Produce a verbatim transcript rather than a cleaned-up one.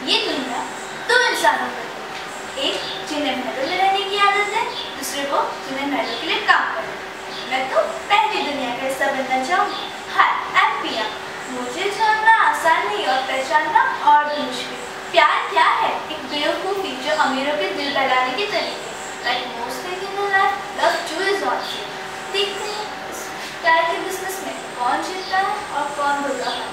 ये दुनिया दो इंसानों पर है, एक जिन्हें महलों में रहने की आदत है, दूसरे को जिन्हें महलों के लिए काम करना है। मैं तो पहली दुनिया का हिस्सा बनना चाहूँगी। हाय, आई एम पिया। मुझे जानना आसान नहीं और पहचानना और भी मुश्किल। प्यार क्या है? एक बेवकूफ़ी जो अमीरों के दिल बहलाने के तरीके। Like most things in life, love too is not cheap. देखते हैं इस प्यार के बिजनेस में कौन जीतता है और कौन बुरा है।